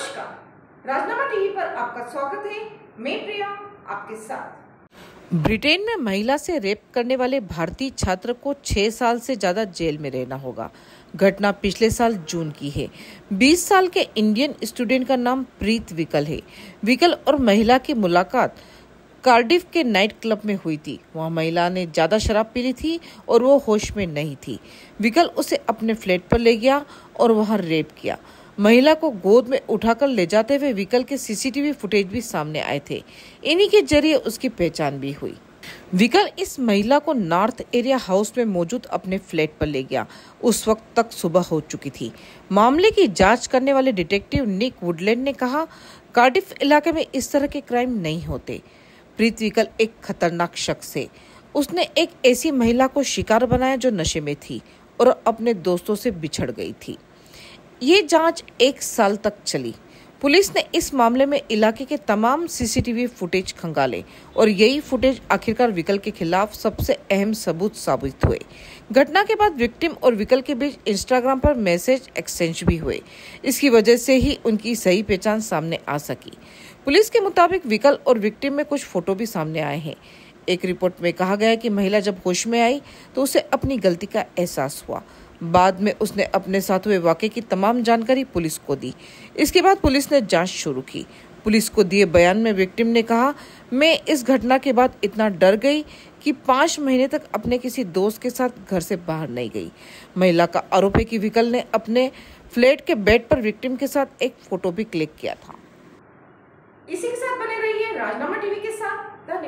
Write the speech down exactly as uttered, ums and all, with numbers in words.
नमस्कार, राजनामा टीवी पर आपका स्वागत है। मैं प्रिया आपके साथ। ब्रिटेन में महिला से रेप करने वाले भारतीय छात्र को छह साल से ज्यादा जेल में रहना होगा। घटना पिछले साल जून की है। बीस साल के इंडियन स्टूडेंट का नाम प्रीत विकल है। विकल और महिला की मुलाकात कार्डिफ के नाइट क्लब में हुई थी। वहां महिला ने ज्यादा शराब पी ली थी और वो होश में नहीं थी। विकल उसे अपने फ्लैट पर ले गया और वहां रेप किया। महिला को गोद में उठाकर ले जाते हुए विकल के सीसीटीवी फुटेज भी सामने आए थे। इन्हीं के जरिए उसकी पहचान भी हुई। विकल इस महिला को नॉर्थ एरिया हाउस में मौजूद अपने फ्लैट पर ले गया। उस वक्त तक सुबह हो चुकी थी। मामले की जांच करने वाले डिटेक्टिव निक वुडलैंड ने कहा, कार्डिफ इलाके में इस तरह के क्राइम नहीं होते। प्रीत विकल एक खतरनाक शख्स है। उसने एक ऐसी महिला को शिकार बनाया जो नशे में थी और अपने दोस्तों से बिछड़ गई थी। ये जांच एक साल तक चली। पुलिस ने इस मामले में इलाके के तमाम सीसीटीवी फुटेज खंगाले और यही फुटेज आखिरकार विकल के खिलाफ सबसे अहम सबूत साबित हुए। घटना के बाद विक्टिम और विकल के बीच इंस्टाग्राम पर मैसेज एक्सचेंज भी हुए। इसकी वजह से ही उनकी सही पहचान सामने आ सकी। पुलिस के मुताबिक विकल और विक्टिम में कुछ फोटो भी सामने आए हैं। एक रिपोर्ट में कहा गया है कि महिला जब होश में आई तो उसे अपनी गलती का एहसास हुआ। बाद में उसने अपने साथ हुए वाकये की तमाम जानकारी पुलिस को दी। इसके बाद पुलिस ने जांच शुरू की। पुलिस को दिए बयान में विक्टिम ने कहा, मैं इस घटना के बाद इतना डर गई कि पाँच महीने तक अपने किसी दोस्त के साथ घर से बाहर नहीं गई। महिला का आरोप है कि विकल ने अपने फ्लैट के बेड पर विक्टिम के साथ एक फोटो भी क्लिक किया था। इसी के साथ बने रहिए राजनामा टीवी के साथ।